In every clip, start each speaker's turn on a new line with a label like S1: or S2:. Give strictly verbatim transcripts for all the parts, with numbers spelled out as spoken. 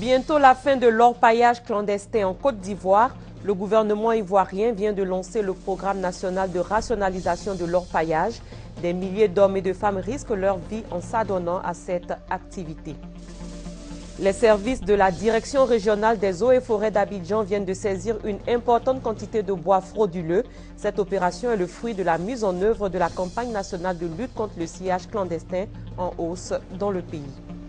S1: Bientôt la fin de l'orpaillage clandestin en Côte d'Ivoire. Le gouvernement ivoirien vient de lancer le programme national de rationalisation de l'orpaillage. Des milliers d'hommes et de femmes risquent leur vie en s'adonnant à cette activité. Les services de la Direction régionale des eaux et forêts d'Abidjan viennent de saisir une importante quantité de bois frauduleux. Cette opération est le fruit de la mise en œuvre de la campagne nationale de lutte contre le sillage clandestin en hausse dans le pays.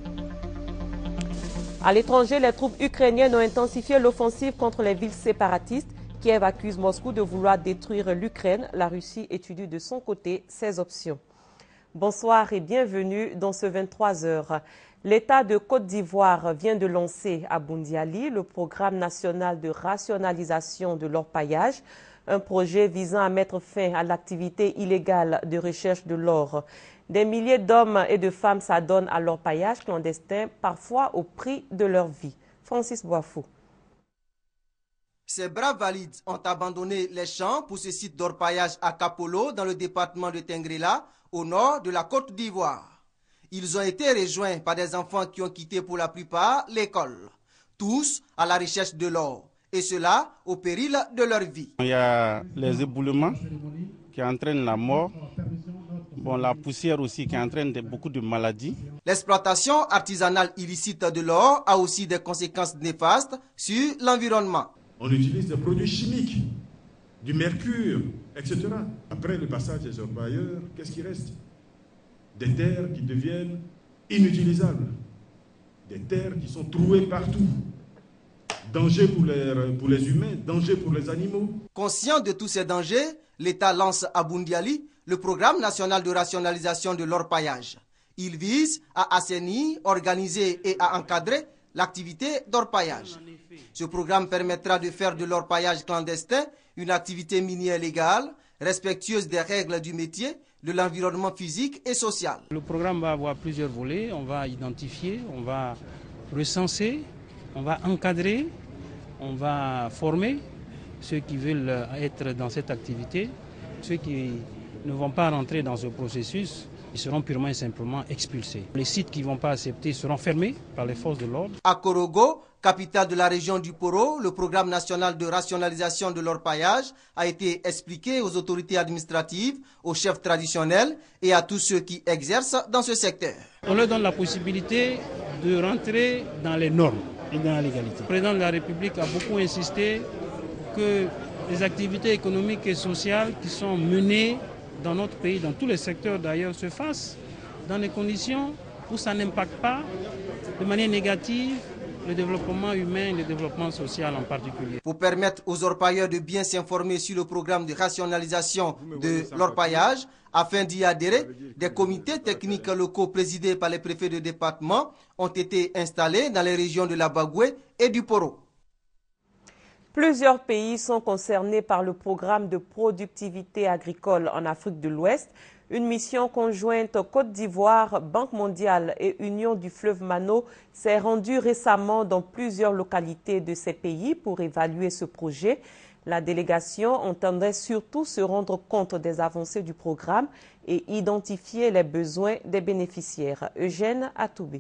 S1: À l'étranger, les troupes ukrainiennes ont intensifié l'offensive contre les villes séparatistes. Kiev accuse Moscou de vouloir détruire l'Ukraine. La Russie étudie de son côté ses options. Bonsoir et bienvenue dans ce vingt-trois heures. L'État de Côte d'Ivoire vient de lancer à Boundiali le programme national de rationalisation de l'orpaillage, un projet visant à mettre fin à l'activité illégale de recherche de l'or. Des milliers d'hommes et de femmes s'adonnent à l'orpaillage clandestin, parfois au prix de leur vie. Francis Boifou.
S2: Ces braves valides ont abandonné les champs pour ce site d'orpaillage à Kapolo, dans le département de Tengrela, au nord de la Côte d'Ivoire. Ils ont été rejoints par des enfants qui ont quitté pour la plupart l'école, tous à la recherche de l'or, et cela au péril de leur vie.
S3: Il y a les éboulements qui entraînent la mort. Bon, la poussière aussi qui entraîne de, beaucoup de maladies.
S2: L'exploitation artisanale illicite de l'or a aussi des conséquences néfastes sur l'environnement.
S4: On utilise des produits chimiques, du mercure, et cetera. Après le passage des orpailleurs, qu'est-ce qui reste? Des terres qui deviennent inutilisables, des terres qui sont trouées partout. Danger pour les, pour les humains, danger pour les animaux. Conscient de tous ces dangers, l'État lance à Boundiali le programme national de rationalisation de l'orpaillage. Il vise à assainir, organiser et à encadrer l'activité d'orpaillage. Ce programme permettra de faire de l'orpaillage clandestin une activité minière légale, respectueuse des règles du métier, de l'environnement physique et social.
S5: Le programme va avoir plusieurs volets. On va identifier, on va recenser, on va encadrer, on va former ceux qui veulent être dans cette activité, ceux qui ne vont pas rentrer dans ce processus, ils seront purement et simplement expulsés. Les sites qui ne vont pas accepter seront fermés par les forces de l'ordre.
S2: À Korogo, capitale de la région du Poro, le programme national de rationalisation de l'orpaillage a été expliqué aux autorités administratives, aux chefs traditionnels et à tous ceux qui exercent dans ce secteur.
S5: On leur donne la possibilité de rentrer dans les normes et dans la légalité. Le président de la République a beaucoup insisté que les activités économiques et sociales qui sont menées dans notre pays, dans tous les secteurs d'ailleurs, se fassent dans des conditions où ça n'impacte pas de manière négative le développement humain et le développement social en particulier.
S2: Pour permettre aux orpailleurs de bien s'informer sur le programme de rationalisation de l'orpaillage, afin d'y adhérer, des comités techniques locaux présidés par les préfets de département ont été installés dans les régions de la Bagoué et du Poro.
S1: Plusieurs pays sont concernés par le programme de productivité agricole en Afrique de l'Ouest. Une mission conjointe Côte d'Ivoire, Banque mondiale et Union du fleuve Mano s'est rendue récemment dans plusieurs localités de ces pays pour évaluer ce projet. La délégation entendrait surtout se rendre compte des avancées du programme et identifier les besoins des bénéficiaires. Eugène Atoubé.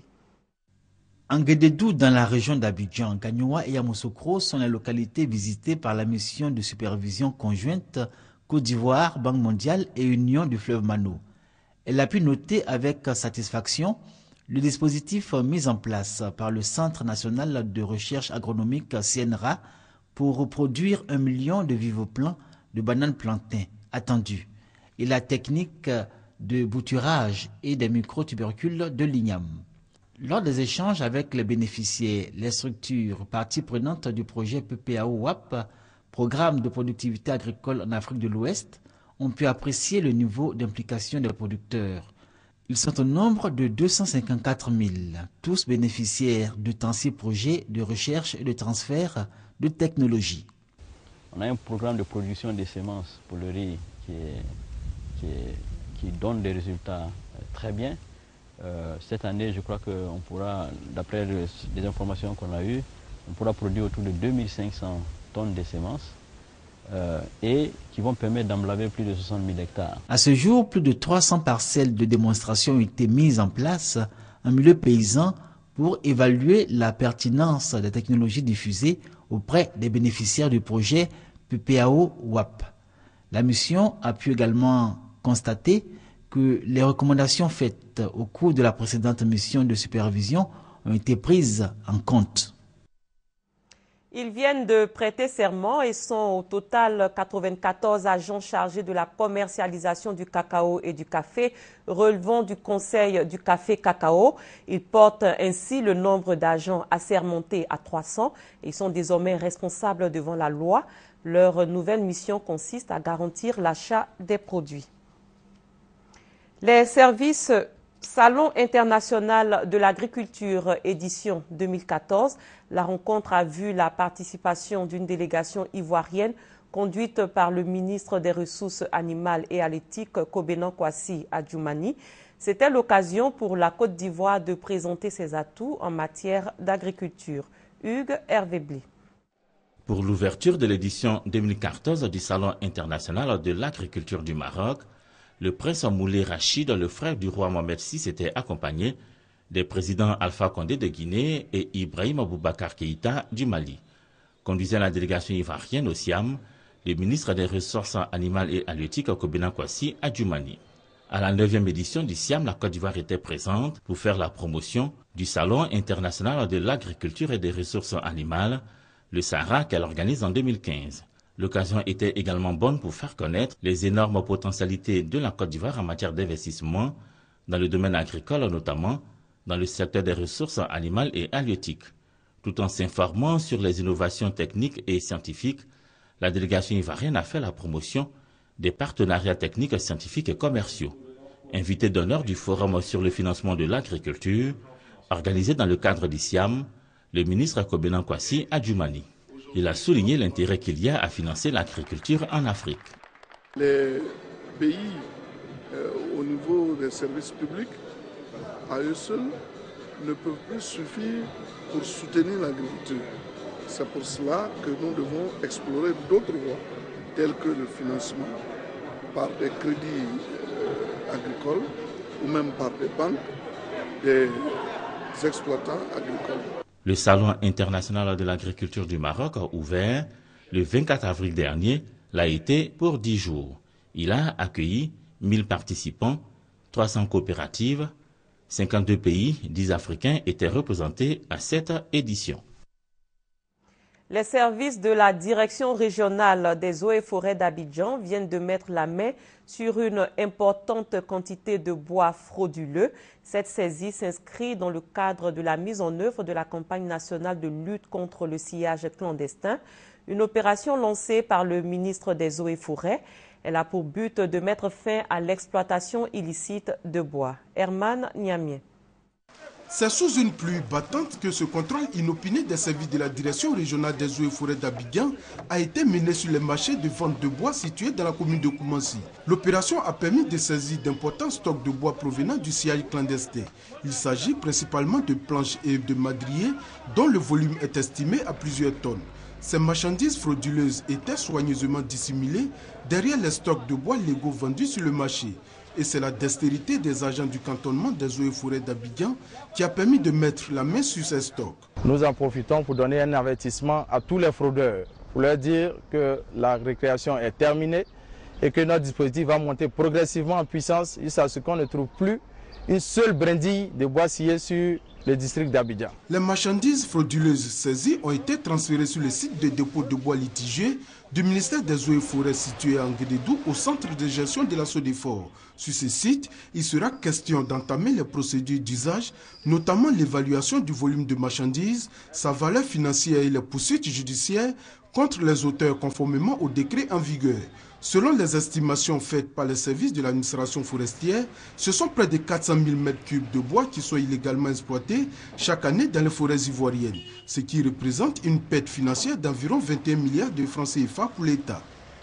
S6: Anguédédou, dans la région d'Abidjan, Gagnoua et Yamoussoukro sont les localités visitées par la mission de supervision conjointe Côte d'Ivoire, Banque mondiale et Union du fleuve Mano. Elle a pu noter avec satisfaction le dispositif mis en place par le Centre national de recherche agronomique C N R A pour produire un million de vivoplants de bananes plantains attendus et la technique de bouturage et des microtubercules de l'igname. Lors des échanges avec les bénéficiaires, les structures parties prenantes du projet P P A O W A P, Programme de productivité agricole en Afrique de l'Ouest, ont pu apprécier le niveau d'implication des producteurs. Ils sont au nombre de deux cent cinquante-quatre mille, tous bénéficiaires de trente-six projets de recherche et de transfert de technologie.
S7: On a un programme de production de semences pour le riz qui, est, qui, est, qui donne des résultats très bien. Euh, cette année, je crois qu'on pourra, d'après les informations qu'on a eues, on pourra produire autour de deux mille cinq cents tonnes de semences euh, et qui vont permettre d'emblaver plus de soixante mille hectares.
S6: À ce jour, plus de trois cents parcelles de démonstration ont été mises en place en milieu paysan pour évaluer la pertinence des technologies diffusées auprès des bénéficiaires du projet P P A O W A P. La mission a pu également constater que les recommandations faites au cours de la précédente mission de supervision ont été prises en compte.
S1: Ils viennent de prêter serment et sont au total quatre-vingt-quatorze agents chargés de la commercialisation du cacao et du café relevant du Conseil du café cacao. Ils portent ainsi le nombre d'agents assermentés à trois cents et sont désormais responsables devant la loi. Leur nouvelle mission consiste à garantir l'achat des produits. Les services Salon international de l'agriculture édition deux mille quatorze, la rencontre a vu la participation d'une délégation ivoirienne conduite par le ministre des Ressources animales et halieutiques Kobenan Kwasi Adjoumani. C'était l'occasion pour la Côte d'Ivoire de présenter ses atouts en matière d'agriculture. Hugues Hervé-Bly.
S8: Pour l'ouverture de l'édition deux mille quatorze du Salon international de l'agriculture du Maroc, le prince Moulay Rachid, le frère du roi Mohamed six, était accompagné des présidents Alpha Condé de Guinée et Ibrahim Boubacar Keïta du Mali. Conduisant la délégation ivoirienne au Siam, le ministre des Ressources animales et halieutiques Kobenan Kwasi Adjoumani. À la neuvième édition du Siam, la Côte d'Ivoire était présente pour faire la promotion du Salon international de l'agriculture et des ressources animales, le Sahara, qu'elle organise en deux mille quinze. L'occasion était également bonne pour faire connaître les énormes potentialités de la Côte d'Ivoire en matière d'investissement dans le domaine agricole, notamment dans le secteur des ressources animales et halieutiques. Tout en s'informant sur les innovations techniques et scientifiques, la délégation ivoirienne a fait la promotion des partenariats techniques, scientifiques et commerciaux. Invité d'honneur du Forum sur le financement de l'agriculture, organisé dans le cadre du Siam, le ministre Kobenan Kwasi Adjoumani. Il a souligné l'intérêt qu'il y a à financer l'agriculture en Afrique.
S9: Les pays euh, au niveau des services publics, à eux seuls, ne peuvent plus suffire pour soutenir l'agriculture. C'est pour cela que nous devons explorer d'autres voies, telles que le financement par des crédits euh, agricoles ou même par des banques des exploitants agricoles.
S8: Le Salon international de l'agriculture du Maroc, ouvert le vingt-quatre avril dernier, l'a été pour dix jours. Il a accueilli mille participants, trois cents coopératives, cinquante-deux pays, dix Africains étaient représentés à cette édition.
S1: Les services de la Direction régionale des eaux et forêts d'Abidjan viennent de mettre la main sur une importante quantité de bois frauduleux. Cette saisie s'inscrit dans le cadre de la mise en œuvre de la campagne nationale de lutte contre le sillage clandestin, une opération lancée par le ministre des Eaux et Forêts. Elle a pour but de mettre fin à l'exploitation illicite de bois. Herman Niamien.
S10: C'est sous une pluie battante que ce contrôle inopiné des services de la Direction régionale des eaux et forêts d'Abidjan a été mené sur les marchés de vente de bois situés dans la commune de Koumansi. L'opération a permis de saisir d'importants stocks de bois provenant du sillage clandestin. Il s'agit principalement de planches et de madriers dont le volume est estimé à plusieurs tonnes. Ces marchandises frauduleuses étaient soigneusement dissimulées derrière les stocks de bois légaux vendus sur le marché. Et c'est la dextérité des agents du cantonnement des eaux et forêts d'Abidjan qui a permis de mettre la main sur ces stocks.
S11: Nous en profitons pour donner un avertissement à tous les fraudeurs, pour leur dire que la récréation est terminée et que notre dispositif va monter progressivement en puissance jusqu'à ce qu'on ne trouve plus une seule brindille de bois scié sur le district d'Abidjan.
S10: Les marchandises frauduleuses saisies ont été transférées sur le site de dépôt de bois litigieux du ministère des Eaux et Forêts situé à Nguédédou au centre de gestion de la Sodefort. Sur ce site, il sera question d'entamer les procédures d'usage, notamment l'évaluation du volume de marchandises, sa valeur financière et les poursuites judiciaires contre les auteurs conformément au décret en vigueur. Selon les estimations faites par les services de l'administration forestière, ce sont près de quatre cent mille mètres cubes de bois qui sont illégalement exploités chaque année dans les forêts ivoiriennes, ce qui représente une perte financière d'environ vingt et un milliards de francs C F A pour l'État.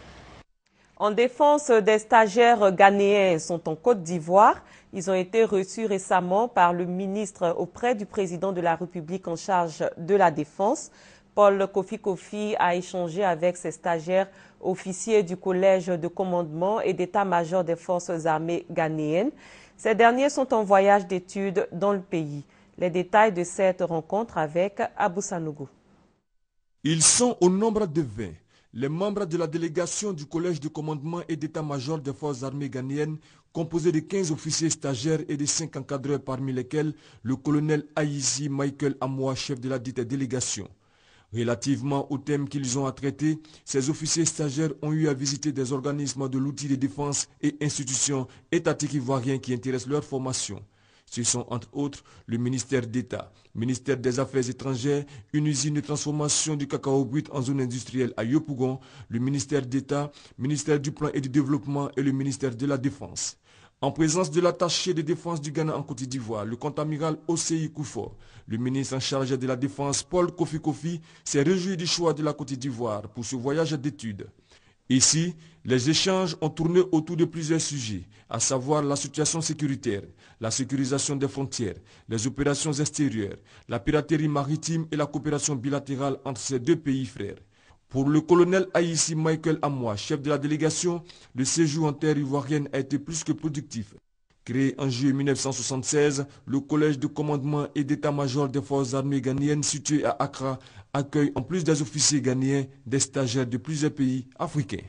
S1: En défense des stagiaires ghanéens sont en Côte d'Ivoire. Ils ont été reçus récemment par le ministre auprès du président de la République en charge de la défense. Paul Kofi Kofi a échangé avec ces stagiaires officiers du collège de commandement et d'état-major des forces armées ghanéennes. Ces derniers sont en voyage d'études dans le pays. Les détails de cette rencontre avec Abou Sanougou.
S12: Ils sont au nombre de vingt. Les membres de la délégation du Collège de commandement et d'état-major des forces armées ghanéennes, composé de quinze officiers stagiaires et de cinq encadreurs parmi lesquels le colonel Aïssi Michael Amoua, chef de la dite délégation. Relativement au thème qu'ils ont à traiter, ces officiers stagiaires ont eu à visiter des organismes de l'outil de défense et institutions étatiques ivoiriens qui intéressent leur formation. Ce sont entre autres le ministère d'État, ministère des Affaires étrangères, une usine de transformation du cacao brut en zone industrielle à Yopougon, le ministère d'État, ministère du Plan et du Développement et le ministère de la Défense. En présence de l'attaché de défense du Ghana en Côte d'Ivoire, le contre-amiral Osei Koufor, le ministre en charge de la Défense Paul Kofi Kofi s'est réjoui du choix de la Côte d'Ivoire pour ce voyage d'études. Ici, les échanges ont tourné autour de plusieurs sujets, à savoir la situation sécuritaire, la sécurisation des frontières, les opérations extérieures, la piraterie maritime et la coopération bilatérale entre ces deux pays frères. Pour le colonel Aïssi Michael Amoua, chef de la délégation, le séjour en terre ivoirienne a été plus que productif. Créé en juillet mille neuf cent soixante-seize, le Collège de commandement et d'état-major des forces armées ghanéennes situé à Accra accueille en plus des officiers ghanéens des stagiaires de plusieurs pays africains.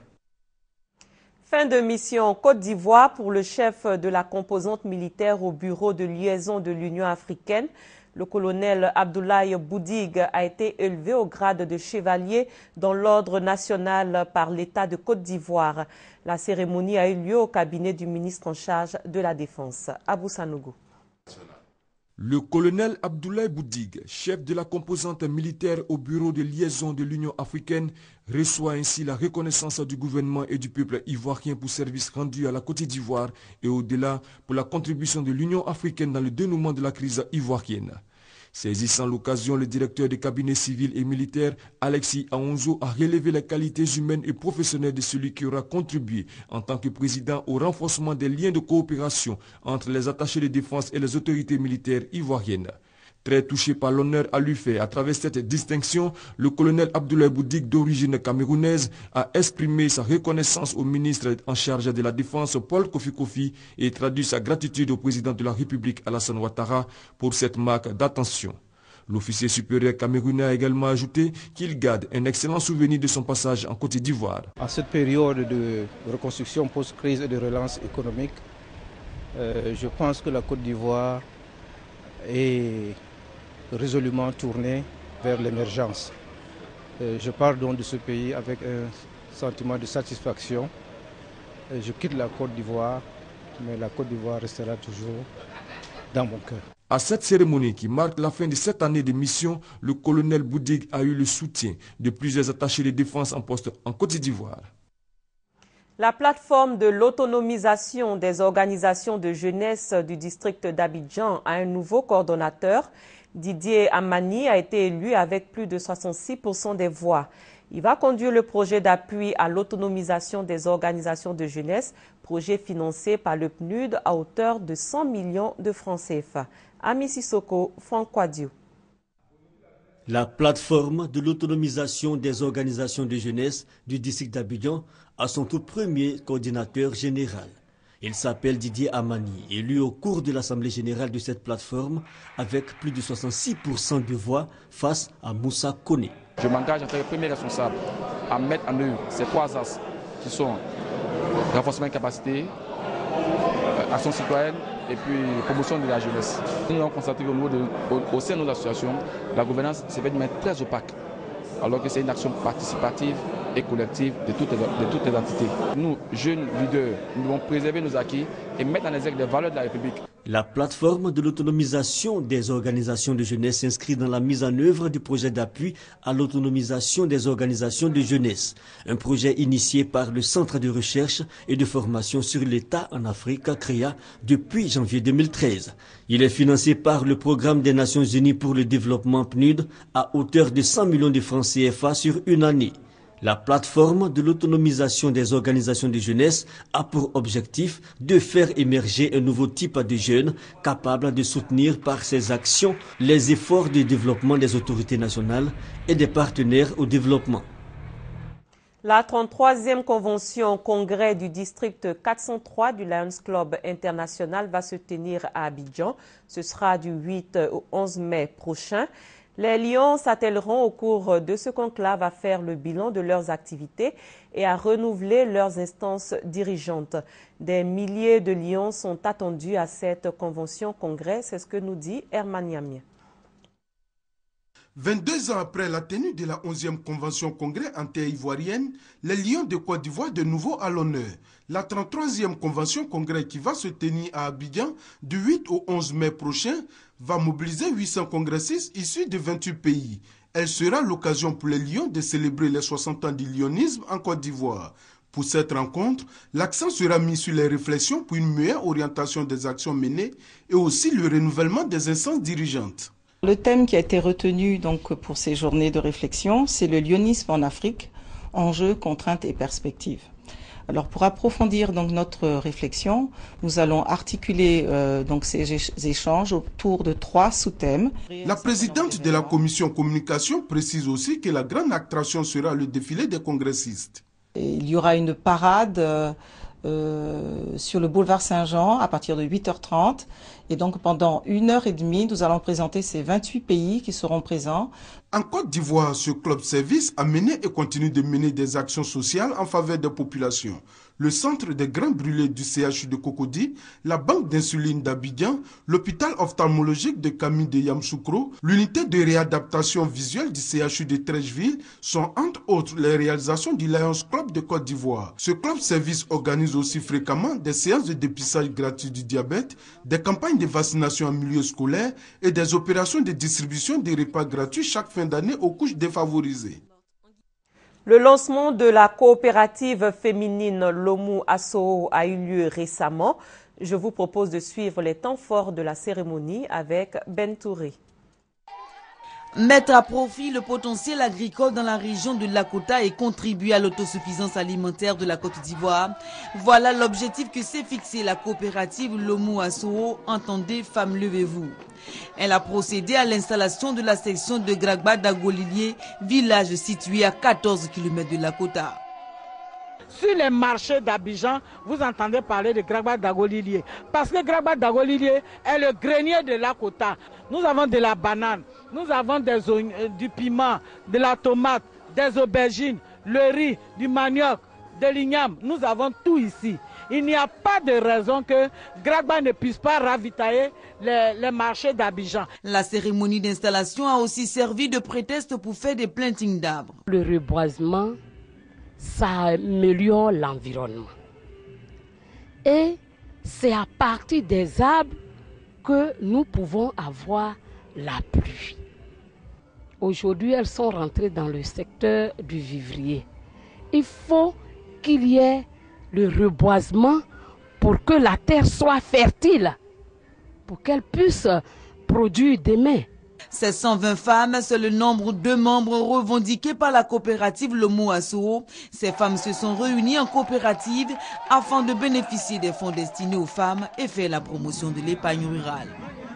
S1: Fin de mission en Côte d'Ivoire pour le chef de la composante militaire au bureau de liaison de l'Union africaine. Le colonel Abdoulaye Boudig a été élevé au grade de chevalier dans l'ordre national par l'État de Côte d'Ivoire. La cérémonie a eu lieu au cabinet du ministre en charge de la Défense, Abou Sanougou.
S12: Le colonel Abdoulaye Boudig, chef de la composante militaire au bureau de liaison de l'Union africaine, reçoit ainsi la reconnaissance du gouvernement et du peuple ivoirien pour service rendu à la Côte d'Ivoire et au-delà pour la contribution de l'Union africaine dans le dénouement de la crise ivoirienne. Saisissant l'occasion, le directeur des cabinets civils et militaires, Alexis Aonzo, a relevé les qualités humaines et professionnelles de celui qui aura contribué en tant que président au renforcement des liens de coopération entre les attachés de défense et les autorités militaires ivoiriennes. Très touché par l'honneur à lui fait à travers cette distinction, le colonel Abdoulaye Boudig, d'origine camerounaise, a exprimé sa reconnaissance au ministre en charge de la Défense, Paul Kofi Kofi, et traduit sa gratitude au président de la République, Alassane Ouattara, pour cette marque d'attention. L'officier supérieur camerounais a également ajouté qu'il garde un excellent souvenir de son passage en Côte d'Ivoire.
S13: En cette période de reconstruction post-crise et de relance économique, euh, je pense que la Côte d'Ivoire est résolument tourné vers l'émergence. Je pars donc de ce pays avec un sentiment de satisfaction. Je quitte la Côte d'Ivoire, mais la Côte d'Ivoire restera toujours dans mon cœur.
S12: À cette cérémonie qui marque la fin de cette année de mission, le colonel Boudig a eu le soutien de plusieurs attachés de défense en poste en Côte d'Ivoire.
S1: La plateforme de l'autonomisation des organisations de jeunesse du district d'Abidjan a un nouveau coordonnateur. Didier Amani a été élu avec plus de soixante-six pour cent des voix. Il va conduire le projet d'appui à l'autonomisation des organisations de jeunesse, projet financé par le P N U D à hauteur de cent millions de francs C F A. Ami Sissoko, Franck Quadio.
S14: La plateforme de l'autonomisation des organisations de jeunesse du district d'Abidjan a son tout premier coordinateur général. Il s'appelle Didier Amani, élu au cours de l'Assemblée générale de cette plateforme avec plus de soixante-six pour cent de voix face à Moussa Kone.
S15: Je m'engage en tant que premier responsable à mettre en œuvre ces trois axes qui sont renforcement de capacité, action citoyenne et puis promotion de la jeunesse. Nous avons constaté qu'au niveau de, au, au sein de nos associations, la gouvernance s'est faite de manière très opaque, alors que c'est une action participative et collective de toutes, les, de toutes les entités. Nous, jeunes leaders, nous devons préserver nos acquis et mettre en exergue les valeurs de la République.
S14: La plateforme de l'autonomisation des organisations de jeunesse s'inscrit dans la mise en œuvre du projet d'appui à l'autonomisation des organisations de jeunesse, un projet initié par le Centre de recherche et de formation sur l'État en Afrique, créé depuis janvier deux mille treize. Il est financé par le Programme des Nations Unies pour le développement P N U D à hauteur de cent millions de francs C F A sur une année. La plateforme de l'autonomisation des organisations de jeunesse a pour objectif de faire émerger un nouveau type de jeunes capable de soutenir par ses actions les efforts de développement des autorités nationales et des partenaires au développement.
S1: La trente-troisième convention congrès du district quatre cent trois du Lions Club International va se tenir à Abidjan. Ce sera du huit au onze mai prochain. Les Lions s'attelleront au cours de ce conclave à faire le bilan de leurs activités et à renouveler leurs instances dirigeantes. Des milliers de Lions sont attendus à cette convention congrès, c'est ce que nous dit Herman Yamien.
S10: vingt-deux ans après la tenue de la onzième convention congrès en terre ivoirienne, les Lions de Côte d'Ivoire de nouveau à l'honneur. La trente-troisième convention congrès qui va se tenir à Abidjan du huit au onze mai prochain va mobiliser huit cents congressistes issus de vingt-huit pays. Elle sera l'occasion pour les Lions de célébrer les soixante ans du lionisme en Côte d'Ivoire. Pour cette rencontre, l'accent sera mis sur les réflexions pour une meilleure orientation des actions menées et aussi le renouvellement des instances dirigeantes.
S16: Le thème qui a été retenu donc pour ces journées de réflexion, c'est le lionisme en Afrique, enjeux, contraintes et perspectives. Alors pour approfondir donc notre réflexion, nous allons articuler euh, donc ces échanges autour de trois sous-thèmes.
S10: La présidente de la commission communication précise aussi que la grande attraction sera le défilé des congressistes.
S16: Et il y aura une parade euh, euh, sur le boulevard Saint-Jean à partir de huit heures trente. Et donc pendant une heure et demie, nous allons présenter ces vingt-huit pays qui seront présents.
S10: En Côte d'Ivoire, ce club service a mené et continue de mener des actions sociales en faveur des populations. Le centre des grains brûlés du C H U de Cocody, la banque d'insuline d'Abidjan, l'hôpital ophtalmologique de Camille de Yamoussoukro, l'unité de réadaptation visuelle du C H U de Trècheville sont entre autres les réalisations du Lions Club de Côte d'Ivoire. Ce club service organise aussi fréquemment des séances de dépistage gratuit du diabète, des campagnes de vaccination en milieu scolaire et des opérations de distribution de repas gratuits chaque fin d'année aux couches défavorisées.
S1: Le lancement de la coopérative féminine Lomu Asso a eu lieu récemment. Je vous propose de suivre les temps forts de la cérémonie avec Ben Touré.
S17: Mettre à profit le potentiel agricole dans la région de Lakota et contribuer à l'autosuffisance alimentaire de la Côte d'Ivoire. Voilà l'objectif que s'est fixé la coopérative Lomu Asso. Entendez, femmes, levez-vous. Elle a procédé à l'installation de la section de Gragba d'Agolilier, village situé à quatorze kilomètres de Lakota.
S18: Sur les marchés d'Abidjan, vous entendez parler de Gragba d'Agolilier. Parce que Gragba d'Agolilier est le grenier de Lakota. Nous avons de la banane, nous avons des, euh, du piment, de la tomate, des aubergines, le riz, du manioc, de l'igname. Nous avons tout ici. Il n'y a pas de raison que Gragba ne puisse pas ravitailler les, les marchés d'Abidjan.
S17: La cérémonie d'installation a aussi servi de prétexte pour faire des plantings d'arbres.
S19: Le reboisement, ça améliore l'environnement. Et c'est à partir des arbres que nous pouvons avoir la pluie. Aujourd'hui, elles sont rentrées dans le secteur du vivrier. Il faut qu'il y ait le reboisement pour que la terre soit fertile, pour qu'elle puisse produire demain.
S17: Ces cent vingt femmes, c'est le nombre de membres revendiqués par la coopérative Lomu Asso. Ces femmes se sont réunies en coopérative afin de bénéficier des fonds destinés aux femmes et faire la promotion de l'épargne rurale.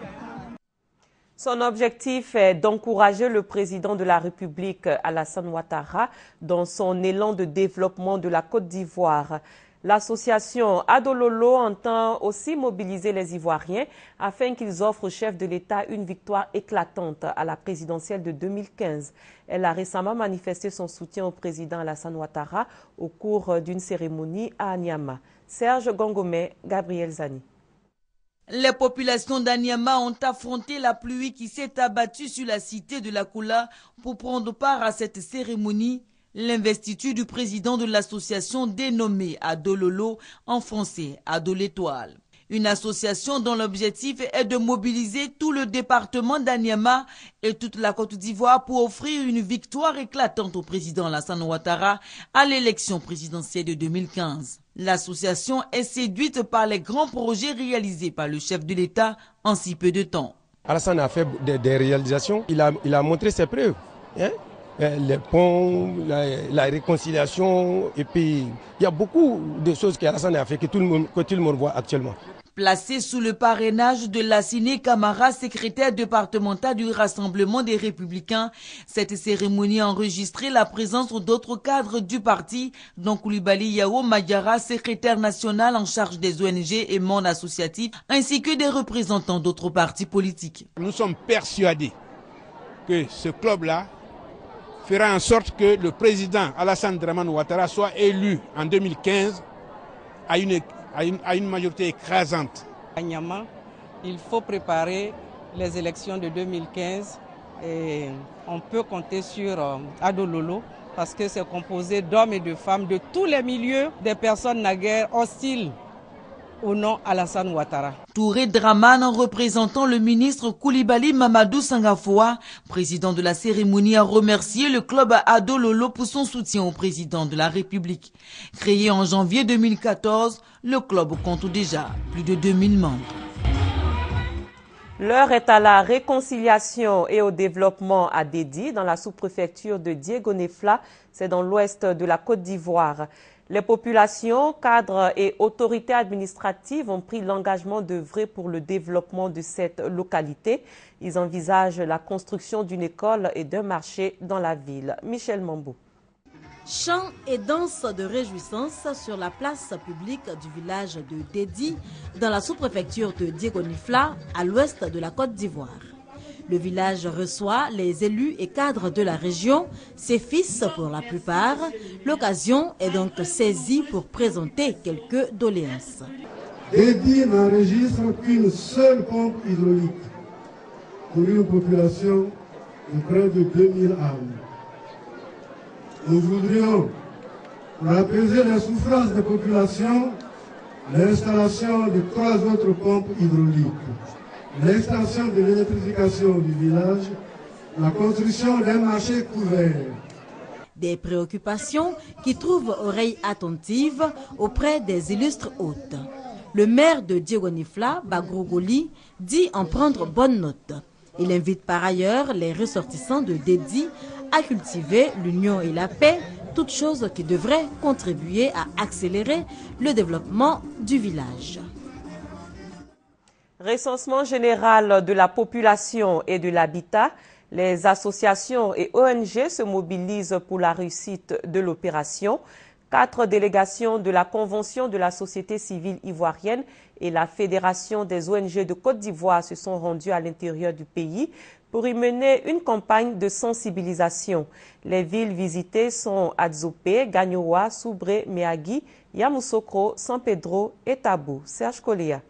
S1: Son objectif est d'encourager le président de la République, Alassane Ouattara, dans son élan de développement de la Côte d'Ivoire. L'association Adololo entend aussi mobiliser les Ivoiriens afin qu'ils offrent au chef de l'État une victoire éclatante à la présidentielle de deux mille quinze. Elle a récemment manifesté son soutien au président Alassane Ouattara au cours d'une cérémonie à Anyama. Serge Gongomé, Gabriel Zani.
S17: Les populations d'Anyama ont affronté la pluie qui s'est abattue sur la cité de Lakoula pour prendre part à cette cérémonie. L'investiture du président de l'association dénommée Adololo, en français Ado l'Étoile. Une association dont l'objectif est de mobiliser tout le département d'Anyama et toute la Côte d'Ivoire pour offrir une victoire éclatante au président Alassane Ouattara à l'élection présidentielle de deux mille quinze. L'association est séduite par les grands projets réalisés par le chef de l'État en si peu de temps.
S20: Alassane a fait des, des réalisations, il a, il a montré ses preuves. Hein? Les ponts, la, la réconciliation, et puis il y a beaucoup de choses qu'Alassane a fait que tout le monde, que tout le monde voit actuellement.
S17: Placée sous le parrainage de Lassine Camara, secrétaire départemental du Rassemblement des Républicains, cette cérémonie a enregistré la présence d'autres cadres du parti, dont Koulibaly Yao Mayara, secrétaire national en charge des O N G et monde associatif, ainsi que des représentants d'autres partis politiques.
S21: Nous sommes persuadés que ce club-là fera en sorte que le président Alassane Dramane Ouattara soit élu en deux mille quinze à une, à une, à une majorité écrasante.
S22: À Niamey, il faut préparer les élections de deux mille quinze et on peut compter sur euh, Ado Lolo parce que c'est composé d'hommes et de femmes de tous les milieux, des personnes naguère hostiles au nom Alassane Ouattara.
S17: Touré Dramane, en représentant le ministre Koulibaly Mamadou Sangafoua, président de la cérémonie, a remercié le club Ado Lolo pour son soutien au président de la République. Créé en janvier deux mille quatorze, le club compte déjà plus de deux mille membres.
S1: L'heure est à la réconciliation et au développement à Dédi, dans la sous-préfecture de Diégonefla, c'est dans l'ouest de la Côte d'Ivoire. Les populations, cadres et autorités administratives ont pris l'engagement d'œuvrer pour le développement de cette localité. Ils envisagent la construction d'une école et d'un marché dans la ville. Michel Mambou.
S23: Chants et danses de réjouissance sur la place publique du village de Dédi, dans la sous-préfecture de Diégonifla, à l'ouest de la Côte d'Ivoire. Le village reçoit les élus et cadres de la région, ses fils pour la plupart. L'occasion est donc saisie pour présenter quelques doléances.
S24: Dédi n'enregistre qu'une seule pompe hydraulique pour une population de près de deux mille âmes. Nous voudrions, pour apaiser les souffrances des populations, l'installation de trois autres pompes hydrauliques, l'extension de l'électrification du village, la construction d'un marché couvert.
S23: Des préoccupations qui trouvent oreille attentive auprès des illustres hôtes. Le maire de Diégonifla, Bagrogoli, dit en prendre bonne note. Il invite par ailleurs les ressortissants de Dédi à cultiver l'union et la paix, toutes choses qui devraient contribuer à accélérer le développement du village.
S1: Recensement général de la population et de l'habitat, les associations et O N G se mobilisent pour la réussite de l'opération. Quatre délégations de la Convention de la société civile ivoirienne et la Fédération des O N G de Côte d'Ivoire se sont rendues à l'intérieur du pays pour y mener une campagne de sensibilisation. Les villes visitées sont Adzopé, Gagnoa, Soubré, Méagui, Yamoussoukro, San Pedro et Tabou. Serge Kolia.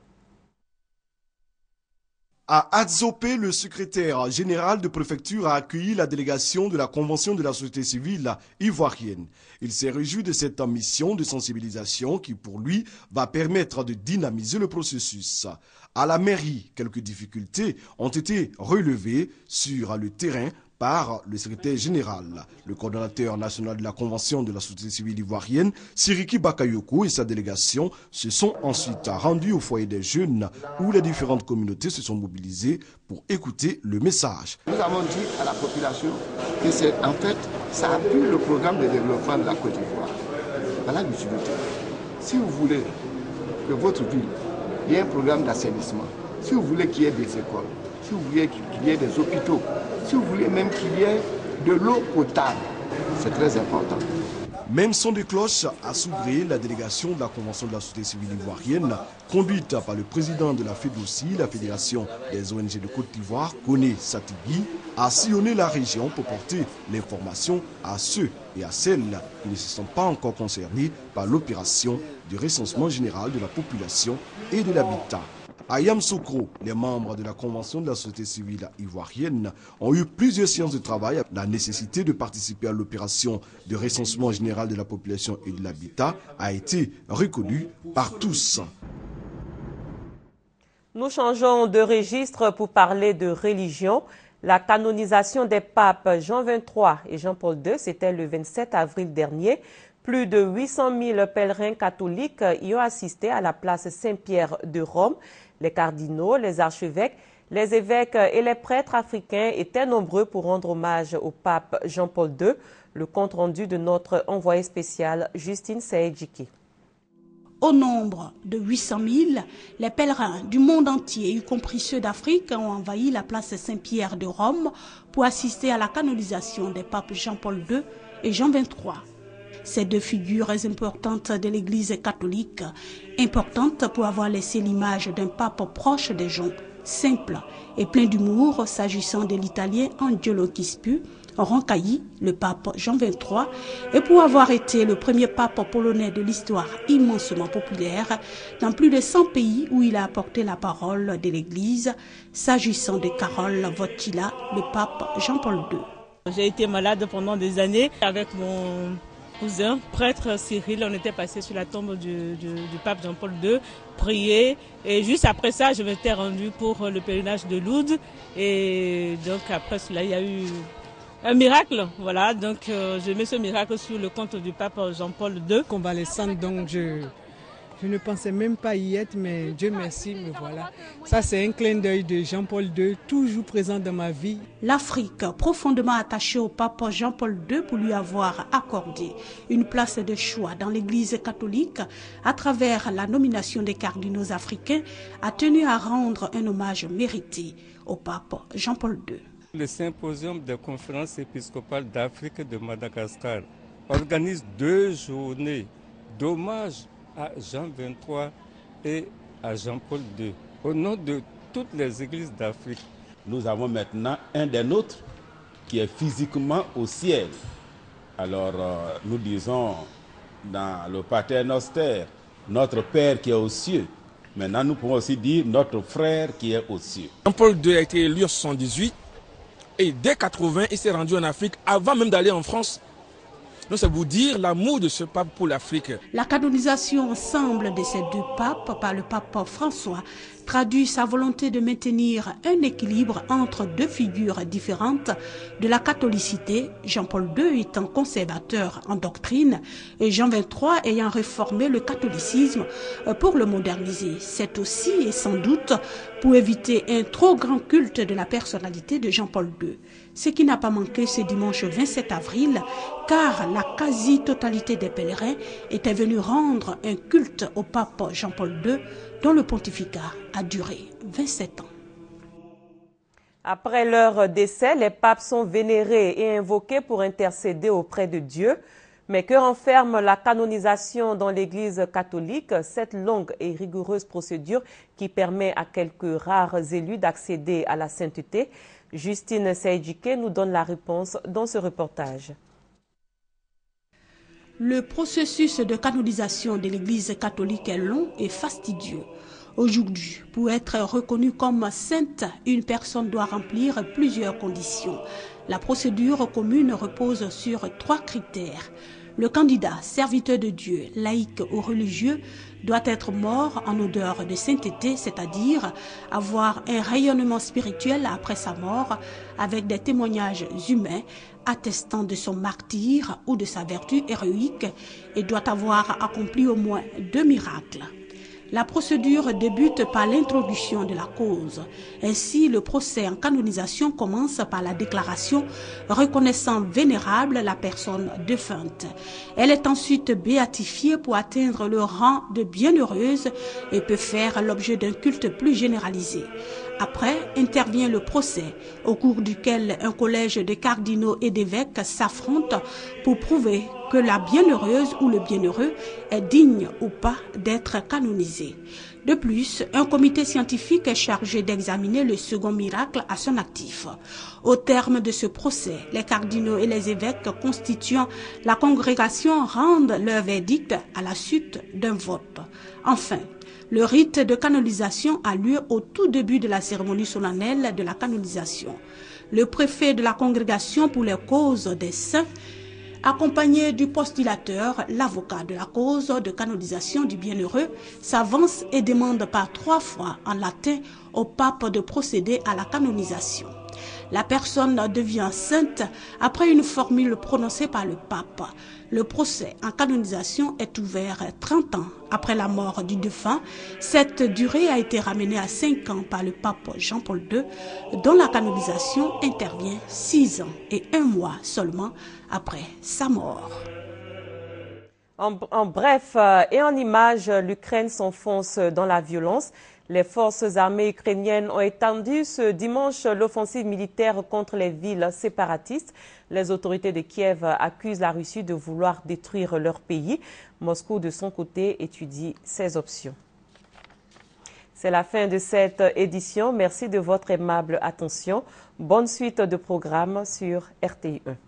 S25: À Adzopé, le secrétaire général de préfecture a accueilli la délégation de la Convention de la société civile ivoirienne. Il s'est réjoui de cette mission de sensibilisation qui, pour lui, va permettre de dynamiser le processus. À la mairie, quelques difficultés ont été relevées sur le terrain par le secrétaire général. Le coordonnateur national de la Convention de la société civile ivoirienne, Siriki Bakayoko, et sa délégation se sont ensuite rendus au foyer des jeunes où les différentes communautés se sont mobilisées pour écouter le message.
S26: Nous avons dit à la population que c'est en fait, ça appuie le programme de développement de la Côte d'Ivoire. Voilà l'utilité. Si vous voulez que votre ville ait un programme d'assainissement, si vous voulez qu'il y ait des écoles, si vous voulez qu'il y ait des hôpitaux, si vous voulez même qu'il y ait de l'eau potable, c'est très important.
S25: Même son de cloche a Soubré, la délégation de la Convention de la société civile ivoirienne, conduite par le président de la FEDOSI, la Fédération des O N G de Côte d'Ivoire, Koné Satigui, a sillonné la région pour porter l'information à ceux et à celles qui ne se sont pas encore concernés par l'opération du recensement général de la population et de l'habitat. À Yamoussoukro, les membres de la Convention de la société civile ivoirienne ont eu plusieurs séances de travail. La nécessité de participer à l'opération de recensement général de la population et de l'habitat a été reconnue par tous.
S1: Nous changeons de registre pour parler de religion. La canonisation des papes Jean vingt-trois et Jean-Paul deux, c'était le vingt-sept avril dernier. Plus de huit cent mille pèlerins catholiques y ont assisté à la place Saint-Pierre de Rome. Les cardinaux, les archevêques, les évêques et les prêtres africains étaient nombreux pour rendre hommage au pape Jean-Paul deux. Le compte rendu de notre envoyé spécial Justine Saedjiki.
S2: Au nombre de huit cent mille, les pèlerins du monde entier, y compris ceux d'Afrique, ont envahi la place Saint-Pierre de Rome pour assister à la canonisation des papes Jean-Paul deux et Jean vingt-trois. Ces deux figures importantes de l'Église catholique, importantes pour avoir laissé l'image d'un pape proche des gens, simple et plein d'humour s'agissant de l'italien Angelo Gispu, Roncailli, le pape Jean vingt-trois, et pour avoir été le premier pape polonais de l'histoire immensement populaire dans plus de cent pays où il a apporté la parole de l'Église, s'agissant de Karol Wojtyła, le pape Jean-Paul deux.
S3: J'ai été malade pendant des années avec mon cousin, prêtre Cyril, on était passé sur la tombe du, du, du pape Jean-Paul deux, prier, et juste après ça, je m'étais rendu pour le pèlerinage de Lourdes, et donc après cela, il y a eu un miracle, voilà, donc euh, je mets ce miracle sur le compte du pape Jean-Paul deux.
S4: Convalescente, donc je, je ne pensais même pas y être, mais Dieu merci, me voilà. Ça c'est un clin d'œil de Jean-Paul deux, toujours présent dans ma vie.
S2: L'Afrique, profondément attachée au pape Jean-Paul deux pour lui avoir accordé une place de choix dans l'Église catholique à travers la nomination des cardinaux africains, a tenu à rendre un hommage mérité au pape Jean-Paul deux.
S5: Le symposium des conférences épiscopales d'Afrique de Madagascar organise deux journées d'hommage à Jean vingt-trois et à Jean-Paul deux au nom de toutes les églises d'Afrique.
S6: Nous avons maintenant un des nôtres qui est physiquement au ciel. Alors euh, nous disons dans le Pater Noster, notre Père qui est aux cieux. Maintenant nous pouvons aussi dire notre frère qui est aux cieux.
S7: Jean-Paul deux a été élu en soixante-dix-huit. Et dès quatre-vingts, il s'est rendu en Afrique avant même d'aller en France. Donc c'est vous dire l'amour de ce pape pour l'Afrique.
S2: La canonisation ensemble de ces deux papes par le pape François traduit sa volonté de maintenir un équilibre entre deux figures différentes de la catholicité, Jean-Paul deux étant conservateur en doctrine et Jean vingt-trois ayant réformé le catholicisme pour le moderniser. C'est aussi et sans doute pour éviter un trop grand culte de la personnalité de Jean-Paul deux. Ce qui n'a pas manqué ce dimanche vingt-sept avril, car la quasi-totalité des pèlerins étaient venus rendre un culte au pape Jean-Paul deux, dont le pontificat a duré vingt-sept ans.
S1: Après leur décès, les papes sont vénérés et invoqués pour intercéder auprès de Dieu. Mais que renferme la canonisation dans l'Église catholique, cette longue et rigoureuse procédure qui permet à quelques rares élus d'accéder à la sainteté? Justine Seydjike nous donne la réponse dans ce reportage.
S2: Le processus de canonisation de l'Église catholique est long et fastidieux. Aujourd'hui, pour être reconnue comme sainte, une personne doit remplir plusieurs conditions. La procédure commune repose sur trois critères. Le candidat, serviteur de Dieu, laïque ou religieux, doit être mort en odeur de sainteté, c'est-à-dire avoir un rayonnement spirituel après sa mort, avec des témoignages humains attestant de son martyre ou de sa vertu héroïque, et doit avoir accompli au moins deux miracles. La procédure débute par l'introduction de la cause. Ainsi, le procès en canonisation commence par la déclaration reconnaissant vénérable la personne défunte. Elle est ensuite béatifiée pour atteindre le rang de bienheureuse et peut faire l'objet d'un culte plus généralisé. Après intervient le procès, au cours duquel un collège de cardinaux et d'évêques s'affrontent pour prouver que la bienheureuse ou le bienheureux est digne ou pas d'être canonisé. De plus, un comité scientifique est chargé d'examiner le second miracle à son actif. Au terme de ce procès, les cardinaux et les évêques constituant la congrégation rendent leur verdict à la suite d'un vote. Enfin, le rite de canonisation a lieu au tout début de la cérémonie solennelle de la canonisation. Le préfet de la congrégation pour les causes des saints, accompagné du postulateur, l'avocat de la cause de canonisation du bienheureux, s'avance et demande par trois fois en latin au pape de procéder à la canonisation. La personne devient sainte après une formule prononcée par le pape. Le procès en canonisation est ouvert trente ans après la mort du défunt. Cette durée a été ramenée à cinq ans par le pape Jean-Paul deux, dont la canonisation intervient six ans et un mois seulement après sa mort.
S1: En, en bref euh, et en images, l'Ukraine s'enfonce dans la violence. Les forces armées ukrainiennes ont étendu ce dimanche l'offensive militaire contre les villes séparatistes. Les autorités de Kiev accusent la Russie de vouloir détruire leur pays. Moscou, de son côté, étudie ses options. C'est la fin de cette édition. Merci de votre aimable attention. Bonne suite de programmes sur R T I un.